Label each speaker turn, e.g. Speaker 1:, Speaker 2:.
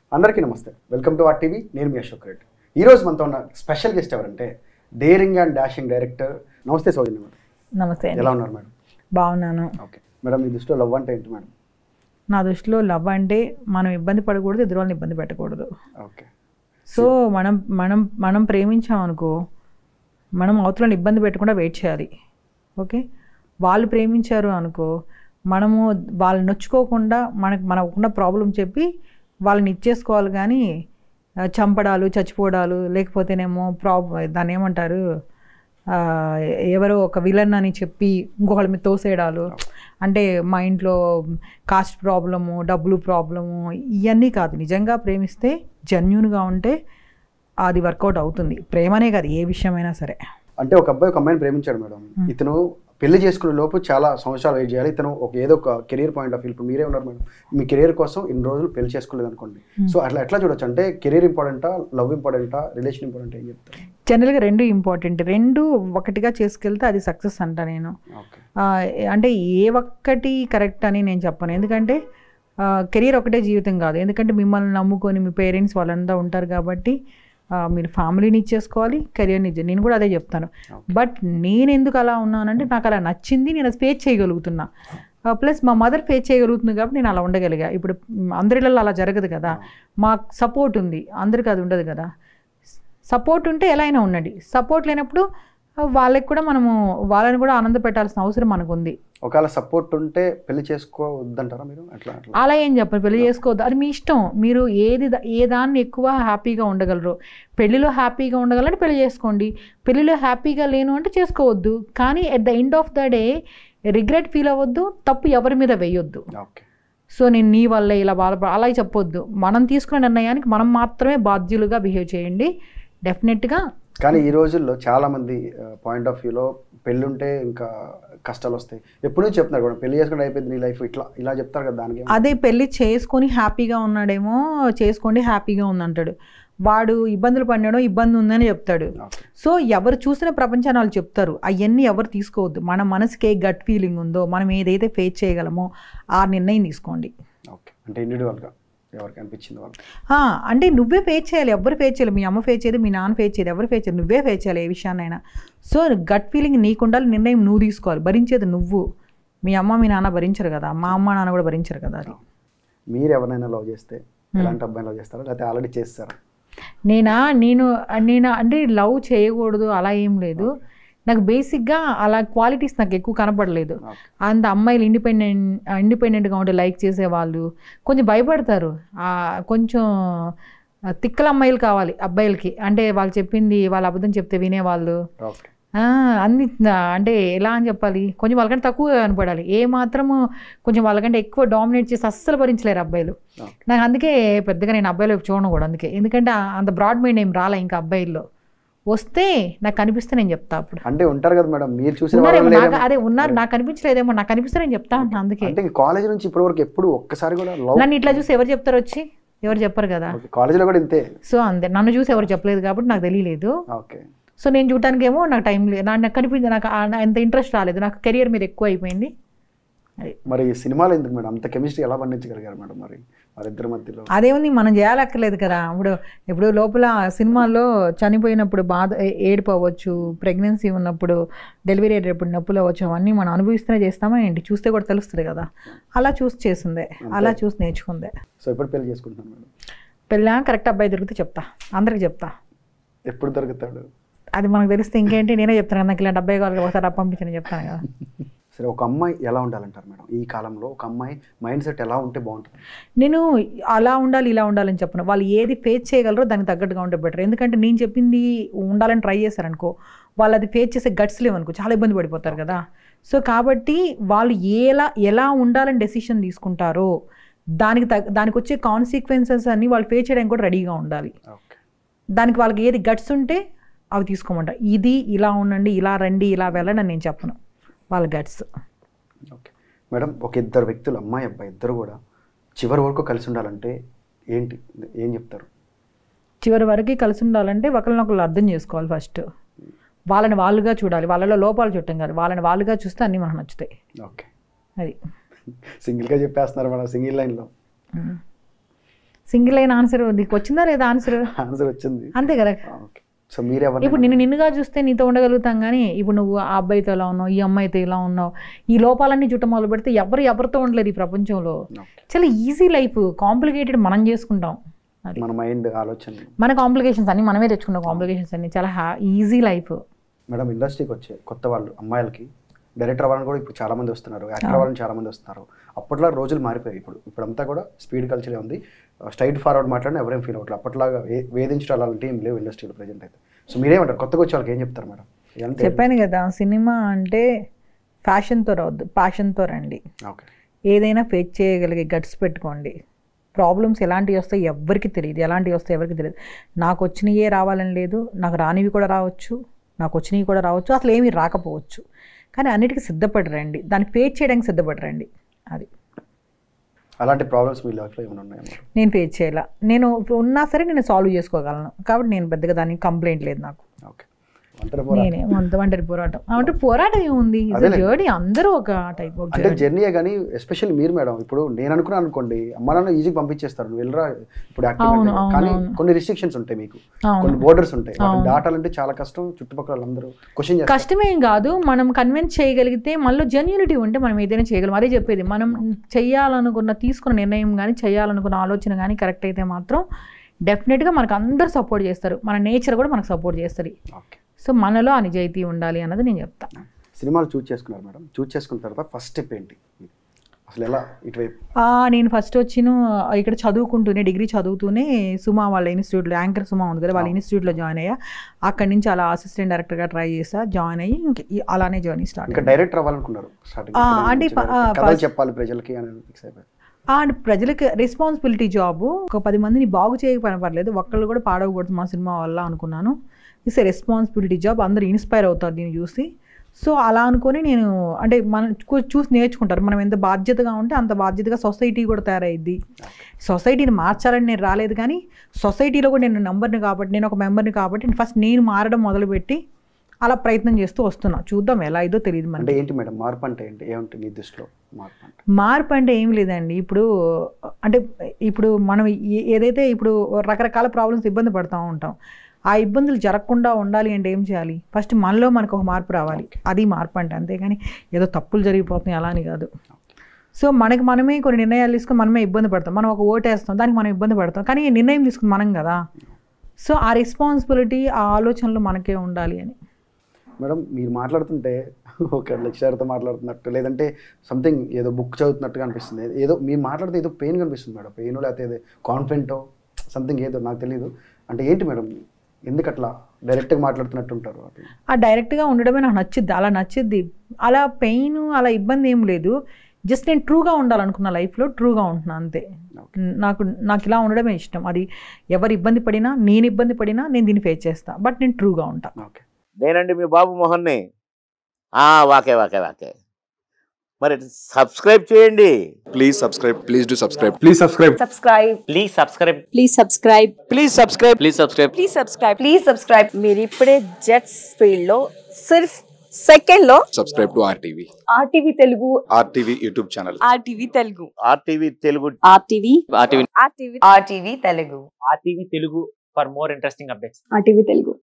Speaker 1: అందరికీ నమస్తే, welcome to RTV. నేను మీ అశోక్ రెడ్డి. ఈరోజు మనతో ఉన్న స్పెషల్ గెస్ట్ ఎవరంటే డేరింగ్ అండ్ డాషింగ్ డైరెక్టర్. నమస్తే సౌజన్య మేడం.
Speaker 2: నమస్తే.
Speaker 1: ఎలా ఉన్నారు మేడం?
Speaker 2: బాగున్నాను.
Speaker 1: ఓకే మేడం, మీ దృష్టిలో లవ్ అంటే ఏంటి మేడం?
Speaker 2: నా దృష్టిలో లవ్ అంటే మనం ఇబ్బంది పడకూడదు, ఎదురు వాళ్ళని ఇబ్బంది పెట్టకూడదు.
Speaker 1: ఓకే.
Speaker 2: సో మనం మనం మనం ప్రేమించామనుకో, మనం అవతలని ఇబ్బంది పెట్టకుండా వెయిట్ చేయాలి. ఓకే, వాళ్ళు ప్రేమించారు అనుకో, మనము వాళ్ళని నొచ్చుకోకుండా మనకున్న ప్రాబ్లం చెప్పి వాళ్ళని ఇచ్చేసుకోవాలి. కానీ చంపడాలు, చచ్చిపోవడాలు, లేకపోతేనేమో దాన్ని ఏమంటారు, ఎవరో ఒక విలన్ అని చెప్పి ఇంకొకళ్ళ మీద తోసేయడాలు, అంటే మా ఇంట్లో కాస్ట్ ప్రాబ్లము, డబ్బులు ప్రాబ్లము, ఇవన్నీ కాదు. నిజంగా ప్రేమిస్తే జెన్యూన్గా ఉంటే అది వర్కౌట్ అవుతుంది. ప్రేమనే కాదు, ఏ విషయమైనా సరే.
Speaker 1: అంటే ఒక అబ్బాయి ఒక అమ్మాయిని ప్రేమించాడు మేడం. ఇతను పెళ్లి చేసుకునే లోపు చాలా సంవత్సరాలు వెయిట్ చేయాలి. ఇతను ఏదో ఒక కెరీర్ పాయింట్ ఆఫ్ వ్యూ, ఇప్పుడు మీరే ఉన్నారు మేడం, మీ కెరీర్ కోసం ఇన్ని రోజులు పెళ్లి చేసుకోలేదు అనుకోండి. సో అట్లా ఎట్లా చూడొచ్చు? అంటే కెరీర్ ఇంపార్టెంటా, లవ్ ఇంపార్టెంటా, రిలేషన్ ఇంపార్టెంట్, ఏం చెప్తారు?
Speaker 2: జనరల్గా రెండు ఇంపార్టెంట్, రెండు ఒకటిగా చేసుకెళ్తే అది సక్సెస్ అంట నేను. అంటే ఏ ఒక్కటి కరెక్ట్ అని నేను చెప్పను. ఎందుకంటే కెరీర్ ఒకటే జీవితం కాదు. ఎందుకంటే మిమ్మల్ని నమ్ముకొని మీ పేరెంట్స్ వాళ్ళంతా ఉంటారు కాబట్టి మీరు ఫ్యామిలీని ఇచ్చేసుకోవాలి, కెరియర్ని ఇచ్చేది. నేను కూడా అదే చెప్తాను. బట్ నేను ఎందుకు అలా ఉన్నానంటే నాకు అలా నచ్చింది, నేను అది ఫేస్ చేయగలుగుతున్నా. ప్లస్ మా మదర్ ఫేస్ చేయగలుగుతుంది కాబట్టి నేను అలా ఉండగలిగా. ఇప్పుడు అందరిలో అలా జరగదు కదా. మాకు సపోర్ట్ ఉంది, అందరికీ అది ఉండదు కదా. సపోర్ట్ ఉంటే ఎలా అయినా ఉండండి, సపోర్ట్ లేనప్పుడు వాళ్ళకి కూడా వాళ్ళని కూడా ఆనంద పెట్టాల్సిన అవసరం మనకు ఉంది.
Speaker 1: ఒకవేళ సపోర్ట్ ఉంటే పెళ్లి చేసుకోవద్దంటారా మీరు?
Speaker 2: అలా ఏం చెప్పండి, పెళ్లి చేసుకోవద్దు, అది మీ ఇష్టం. మీరు ఏ దాన్ని ఎక్కువ హ్యాపీగా ఉండగలరు. పెళ్లిలో హ్యాపీగా ఉండగలంటే పెళ్లి చేసుకోండి, పెళ్లిలో హ్యాపీగా లేను అంటే చేసుకోవద్దు. కానీ at the end of the day regret feel అవ్వద్దు, తప్పు ఎవరి మీద వేయొద్దు. సో నేను నీ వల్ల ఇలా అలా చెప్పొద్దు. మనం తీసుకున్న నిర్ణయానికి మనం మాత్రమే బాధ్యులుగా బిహేవ్ చేయండి. డెఫినెట్గా.
Speaker 1: కానీ ఈ రోజుల్లో చాలామంది పాయింట్ ఆఫ్ వ్యూలో పెళ్ళి ఉంటే ఇంకా కష్టాలు వస్తాయి ఎప్పుడు చెప్తున్నారు కూడా, పెళ్లి చేసుకుంటే అయిపోయింది నీ లైఫ్, ఇలా చెప్తారు కదా. దానికి
Speaker 2: అదే పెళ్లి చేసుకొని హ్యాపీగా ఉన్నాడేమో, చేసుకోండి హ్యాపీగా ఉందంటాడు. వాడు ఇబ్బందులు పడినాడో ఇబ్బంది ఉందని చెప్తాడు. సో ఎవరు చూసిన ప్రపంచాన్ని వాళ్ళు చెప్తారు. అవన్నీ ఎవరు తీసుకోవద్దు. మన మనసుకి ఏ గట్ ఫీలింగ్ ఉందో, మనం ఏదైతే ఫేస్ చేయగలమో ఆ నిర్ణయం తీసుకోండి.
Speaker 1: ఓకే. అంటే ఇండివిజువల్గా ఎవరికి అనిపించింది వాళ్ళు,
Speaker 2: అంటే నువ్వే ఫేస్ చేయాలి. ఎవరు ఫేస్ చేయాలి? మీ అమ్మ ఫేస్ చేయదు, మీ నాన్న ఫేస్ చేయదు, ఎవరు ఫేస్ చేయాలి? నువ్వే ఫేస్ చేయాలి ఏ విషయాన్నైనా. సో గట్ ఫీలింగ్ నీకు ఉండాలి, నిర్ణయం నువ్వు తీసుకోవాలి. భరించేది నువ్వు, మీ అమ్మ మీ నాన్న భరించరు కదా, మా అమ్మ నాన్న కూడా భరించరు కదా. అది
Speaker 1: మీరు ఎవరైనా లవ్ చేస్తే ఎలాంటి అబ్బాయిని లవ్ చేస్తారా, లేకపోతే ఆల్రెడీ చేస్తారా?
Speaker 2: నేను అంటే లవ్ చేయకూడదు అలా ఏం లేదు. నాకు బేసిక్గా అలా క్వాలిటీస్ నాకు ఎక్కువ కనపడలేదు. అంత అమ్మాయిలు ఇండిపెండెంట్గా ఉంటే లైక్ చేసేవాళ్ళు కొంచెం భయపడతారు. కొంచెం తిక్కల అమ్మాయిలు కావాలి అబ్బాయిలకి. అంటే వాళ్ళు చెప్పింది, వాళ్ళు అబద్ధం చెప్తే వినేవాళ్ళు. అన్ని అంటే ఎలా అని చెప్పాలి, కొంచెం వాళ్ళకంటే తక్కువగా కనపడాలి. ఏ మాత్రము కొంచెం వాళ్ళకంటే ఎక్కువ డామినేట్ చేసి అస్సలు భరించలేరు అబ్బాయిలు. నాకు అందుకే పెద్దగా నేను అబ్బాయిలు చూడను కూడా. అందుకే, ఎందుకంటే అంత బ్రాడ్ మైండ్ ఏం రాలే ఇంకా అబ్బాయిల్లో. వస్తే నాకు కనిపిస్తే నేను చెప్తా. అప్పుడు
Speaker 1: అంటే ఉంటారు కదా మేడం, మీరు చూసిన
Speaker 2: అదే ఉన్నారు, నాకు కనిపించలేదేమో, నాకు కనిపిస్తే నేను చెప్తా ఉంటాను. అందుకే
Speaker 1: కాలేజ్ నుంచి ఇప్పటి వరకు ఎప్పుడు ఒక్కసారి కూడా
Speaker 2: నన్ను ఇట్లా చూసి ఎవరు చెప్తారు? వచ్చి ఎవరు చెప్పరు కదా.
Speaker 1: కాలేజీలో కూడా ఇంతే.
Speaker 2: సో అంతే, నన్ను చూసి ఎవరు చెప్పలేదు కాబట్టి నాకు తెలియలేదు.
Speaker 1: ఓకే.
Speaker 2: సో నేను చూడటానికి ఏమో నాకు టైం లేదు, నాకు కనిపించింది, నాకు అంత ఇంట్రెస్ట్ రాలేదు, నాకు కెరియర్ మీద ఎక్కువ అయిపోయింది.
Speaker 1: మరి సినిమాలో ఎందుకు మేడం అంత కెమిస్ట్రీ ఎలా పండించగలిగారు మేడం? మరి వారిద్దరి మధ్యలో
Speaker 2: అదేముంది, మనం చేయాలక్కర్లేదు కదా. ఇప్పుడు లోపల సినిమాల్లో చనిపోయినప్పుడు బాధ ఏడుపు అవ్వచ్చు, ప్రెగ్నెన్సీ ఉన్నప్పుడు, డెలివరీ అయ్యేటప్పుడు నొప్పులు అవ్వచ్చు, అవన్నీ మనం అనుభవిస్తూనే చేస్తామా ఏంటి? చూస్తే కూడా తెలుస్తుంది కదా. అలా చూసి చేసిందే, అలా చూసి నేర్చుకుందే.
Speaker 1: సో ఎప్పుడు పెళ్లి చేసుకుంటున్నాను మేడం?
Speaker 2: పెళ్ళా కరెక్ట్ అబ్బాయి దొరికితే చెప్తా, అందరికి చెప్తా.
Speaker 1: ఎప్పుడు దొరుకుతాడు
Speaker 2: అది మనకు తెలిస్తే ఇంకేంటి, నేనే చెప్తాను కదా. నాకు ఇలాంటి అబ్బాయి కావాలి, ఒకసారి పంపించని చెప్తాను కదా.
Speaker 1: సరే, ఒక అమ్మాయి ఎలా ఉండాలంటారు మేడం ఈ కాలంలో? ఒక అమ్మాయి మైండ్ సెట్ ఎలా ఉంటే బాగుంటుంది?
Speaker 2: నేను అలా ఉండాలి ఇలా ఉండాలని చెప్పను. వాళ్ళు ఏది ఫేస్ చేయగలరో దానికి తగ్గట్టుగా ఉంటే బెటర్. ఎందుకంటే నేను చెప్పింది ఉండాలని ట్రై చేశారనుకో, వాళ్ళు అది ఫేస్ చేసే గట్స్ లేవనుకో, చాలా ఇబ్బంది పడిపోతారు కదా. సో కాబట్టి వాళ్ళు ఎలా ఉండాలని డెసిషన్ తీసుకుంటారో దానికి వచ్చే కాన్సిక్వెన్సెస్ అన్ని వాళ్ళు ఫేస్ చేయడానికి కూడా రెడీగా ఉండాలి. దానికి వాళ్ళకి ఏది గట్స్ ఉంటే అవి తీసుకోమంట. ఇది ఇలా ఉండండి, ఇలా రండి, ఇలా వెళ్ళండి అని నేను చెప్పను, వాళ్ళ గట్స్.
Speaker 1: ఓకే మేడం, ఒక ఇద్దరు వ్యక్తులు, అమ్మాయి అబ్బాయి ఇద్దరు కూడా చివరి వరకు కలిసి ఉండాలంటే ఏం చెప్తారు?
Speaker 2: చివరి వరకు కలిసి ఉండాలంటే ఒకరినొకరు అర్థం చేసుకోవాలి. ఫస్ట్ వాళ్ళని వాళ్ళుగా చూడాలి, వాళ్ళలో లోపాలు చూడటం కాదు, వాళ్ళని వాళ్ళుగా చూస్తే అన్నీ మనకు నచ్చుతాయి.
Speaker 1: ఓకే,
Speaker 2: అది
Speaker 1: సింగిల్గా చెప్పేస్తున్నారు మేడం, సింగిల్ లైన్లో.
Speaker 2: సింగిల్ అయిన ఆన్సర్ నీకు వచ్చిందా లేదా ఆన్సర్?
Speaker 1: ఆన్సర్ వచ్చింది.
Speaker 2: అంతే కదా.
Speaker 1: సో మీరెవరు?
Speaker 2: ఇప్పుడు నిన్నుగా చూస్తే నీతో ఉండగలుగుతాం, కానీ ఇప్పుడు నువ్వు ఆ అబ్బాయితో ఇలా ఉన్నావు, ఈ అమ్మాయితో ఇలా ఉన్నావు, ఈ లోపాలన్నీ చుట్ట మొదలు పెడితే ఎవరితో ఉండలేదు ఈ ప్రపంచంలో. చాలా ఈజీ లైఫ్, కాంప్లికేటెడ్ మనం చేసుకుంటాం.
Speaker 1: మన మైండ్ ఆలోచన,
Speaker 2: మన కాంప్లికేషన్స్ అన్ని మనమే తెచ్చుకున్నాం. కాంప్లికేషన్స్ అన్ని చాలా ఈజీ లైఫ్.
Speaker 1: మేడం ఇండస్ట్రీకి వచ్చే కొత్త వాళ్ళు అమ్మాయిలకి డైరెక్టర్ అవ్వాలని కూడా ఇప్పుడు చాలా మంది వస్తున్నారు, యాక్టర్ అవ్వాలని చాలా మంది వస్తున్నారు. అప్పట్లో రోజులు మారిపోయాయి. ఇప్పుడంతా కూడా స్పీడ్ కల్చరే ఉంది. స్ట్రైట్ ఫార్వర్డ్ మాట్లాడినా ఎవరేం ఫీల్ అవ్వట్లేదు. అప్పట్లాగా వేధించడం అలాంటి ఏం లేవు ఇండస్ట్రీలో ప్రజెంట్ అయితే. సో మీరేమంటారు? కొత్తగా వచ్చే వాళ్ళకి ఏం చెప్తారు మేడం?
Speaker 2: చెప్పాను కదా, సినిమా అంటే ఫ్యాషన్తో రావద్దు, ప్యాషన్తో రండి.
Speaker 1: ఓకే.
Speaker 2: ఏదైనా ఫేస్ చేయగలిగే గట్స్ పెట్టుకోండి. ప్రాబ్లమ్స్ ఎలాంటివి వస్తాయి ఎవరికి తెలియదు, ఎలాంటివి వస్తాయి ఎవరికి తెలియదు. నాకు వచ్చినయే రావాలని లేదు, నాకు రానివి కూడా రావచ్చు, నాకు వచ్చినవి కూడా రావచ్చు, అసలు ఏమీ రాకపోవచ్చు. కానీ అన్నిటికీ సిద్ధపడి రండి, దాన్ని ఫేస్ చేయడానికి సిద్ధపడి రండి. అది.
Speaker 1: అలాంటి ప్రాబ్లమ్స్ మీ లైఫ్లో ఏమైనా ఉన్నాయా?
Speaker 2: నేను ఫేస్ చేయాల, నేను ఉన్నా సరే నేను సాల్వ్ చేసుకోగలను, కాబట్టి నేను పెద్దగా దానికి కంప్లైంట్ లేదు నాకు.
Speaker 1: ఓకే.
Speaker 2: నేనే ఒంటరి పోరాటం అంటే పోరాటం ఏముంది, జర్నీ. అందరూ ఒక టైప్ ఆఫ్
Speaker 1: అంటే జర్నీయే. కానీ ఎస్పెషల్లీ మీరు మేడం, ఇప్పుడు నేను అనుకున్నాను అనుకోండి, అమ్మ నాన్న ఈజీగా పంపించేస్తారు, నువ్వు వెళ్ళరా ఇప్పుడు యాక్టివ్. కానీ కొన్ని రిస్ట్రిక్షన్స్ ఉంటాయి, మీకు కొన్ని బోర్డర్స్ ఉంటాయి, దాటాలంటే చాలా కష్టం. చుట్టుపక్కల అందరూ క్వశ్చన్ చేస్తారు.
Speaker 2: కష్టమేం కాదు, మనం కన్విన్స్ చేయగలిగితే, మనలో జెన్యూనిటీ ఉంటే మనం ఏదైనా చేయగలం. అదే చెప్పేది, మనం తీసుకున్న నిర్ణయం కానీ చేయాలనుకున్న ఆలోచన కానీ కరెక్ట్ అయితే మాత్రం డెఫినెట్గా మనకు అందరూ సపోర్ట్ చేస్తారు, మన నేచర్ కూడా మనకు సపోర్ట్ చేస్తుంది. సో మనలో ఆ నిజాయితీ ఉండాలి అన్నది నేను చెప్తాను.
Speaker 1: సినిమాలు చూస్ చేసుకున్నారు మేడం, చూస్ చేసుకున్న తర్వాత ఫస్ట్ స్టెప్ ఏంటి అసలు? ఎలా ఇటువైపు?
Speaker 2: నేను ఫస్ట్ ఇక్కడ చదువుకుంటూనే, డిగ్రీ చదువుతూనే సుమా వాళ్ళ ఇన్స్టిట్యూట్లో, యాంకర్ సుమా ఉంది కదా, వాళ్ళ ఇన్స్టిట్యూట్లో జాయిన్ అయ్యా. అక్కడి నుంచి అలా అసిస్టెంట్ డైరెక్టర్గా ట్రై చేసా, జాయిన్ అయ్యి అలానే జర్నీ స్టార్ట్.
Speaker 1: ఇంకా డైరెక్టర్ అవ్వాలనుకున్నారు? అంటే చెప్పాలి ప్రజలకి అని ఫిక్స్ అయిపోయారు.
Speaker 2: అండ్ ప్రజలకి రెస్పాన్సిబిలిటీ జాబు. ఒక 10 మందిని బాగు చేయకపోయినా పర్లేదు, ఒక్కళ్ళు కూడా పాడవకూడదు మా సినిమా వల్ల అనుకున్నాను. ఇట్స్ ఏ రెస్పాన్సిబిలిటీ జాబ్, అందరూ ఇన్స్పైర్ అవుతారు దీన్ని చూసి. సో అలా అనుకొని నేను, అంటే మనం చూసి నేర్చుకుంటారు. మనం ఎంత బాధ్యతగా ఉంటే అంత బాధ్యతగా సొసైటీ కూడా తయారైద్ది. సొసైటీని మార్చాలని నేను రాలేదు, కానీ సొసైటీలో కూడా నేను నేను ఒక మెంబర్ని కాబట్టి ఫస్ట్ నేను మారడం మొదలుపెట్టి అలా ప్రయత్నం చేస్తూ వస్తున్నా. చూద్దాం ఎలా అయిదో తెలియదు మనకి.
Speaker 1: అంటే ఏంటి మేడం మార్పు అంటే ఏంటి? ఏమంటే మీ దృష్టిలో
Speaker 2: మార్పు అంటే ఏం లేదండి. ఇప్పుడు మనం ఏదైతే ఇప్పుడు రకరకాల ప్రాబ్లమ్స్ ఇబ్బంది పడుతూ ఉంటాం, ఆ ఇబ్బందులు జరగకుండా ఉండాలి అంటే ఏం చేయాలి? ఫస్ట్ మనలో మనకు ఒక మార్పు రావాలి. అది మార్పు అంటే. అంతేగాని ఏదో తప్పులు జరిగిపోతున్నాయి అలా అని కాదు. సో మనమే కొన్ని నిర్ణయాలు తీసుకుని మనమే ఇబ్బంది పడతాం. మనం ఒక ఓటేస్తాం, దానికి మనం ఇబ్బంది పడతాం, కానీ నిర్ణయం తీసుకుని మనం కదా. సో ఆ రెస్పాన్సిబిలిటీ, ఆ ఆలోచనలు మనకే ఉండాలి అని.
Speaker 1: మేడం మీరు మాట్లాడుతుంటే ఒక లెక్చరర్తో మాట్లాడుతున్నట్టు, లేదంటే సంథింగ్ ఏదో బుక్ చదువుతున్నట్టుగా అనిపిస్తుంది. ఏదో మీరు మాట్లాడితే ఏదో పెయిన్ కనిపిస్తుంది మేడం. పెయిన్ లేకపోతే ఏదో కాన్ఫిడెంటో సంథింగ్ ఏదో నాకు తెలియదు. అంటే ఏంటి మేడం, ఎందుకు అట్లా డైరెక్ట్గా మాట్లాడుతున్నట్టు ఉంటారు?
Speaker 2: ఆ డైరెక్ట్గా ఉండడమే నాకు నచ్చిద్ది, అలా నచ్చిద్ది. అలా పెయిన్ అలా ఇబ్బంది ఏం లేదు. జస్ట్ నేను ట్రూగా ఉండాలనుకున్న లైఫ్లో ట్రూగా ఉంటున్నా అంతే. నాకు ఇలా ఉండడమే ఇష్టం. అది ఎవరు ఇబ్బంది పడినా, నేను ఇబ్బంది పడినా నేను దీన్ని ఫేస్ చేస్తాను, బట్ నేను ట్రూగా ఉంటాను.
Speaker 3: ఓకే. నేనండి మీ బాబు మోహన్ని. వాకే మరి సబ్స్క్రైబ్ చేయండి.
Speaker 4: Please subscribe. Please do subscribe. Please subscribe.
Speaker 3: Please subscribe.
Speaker 5: Please subscribe. మీరు ఇప్పుడే జెట్స్ ఫీల్డ్ లో సిర్ఫ్ సెకండ్ లో
Speaker 4: subscribe to RTV
Speaker 5: Telugu,
Speaker 4: RTV YouTube channel,
Speaker 5: RTV Telugu,
Speaker 3: RTV Telugu,
Speaker 5: RTV Telugu
Speaker 3: RTV Telugu for more interesting updates.
Speaker 5: RTV Telugu.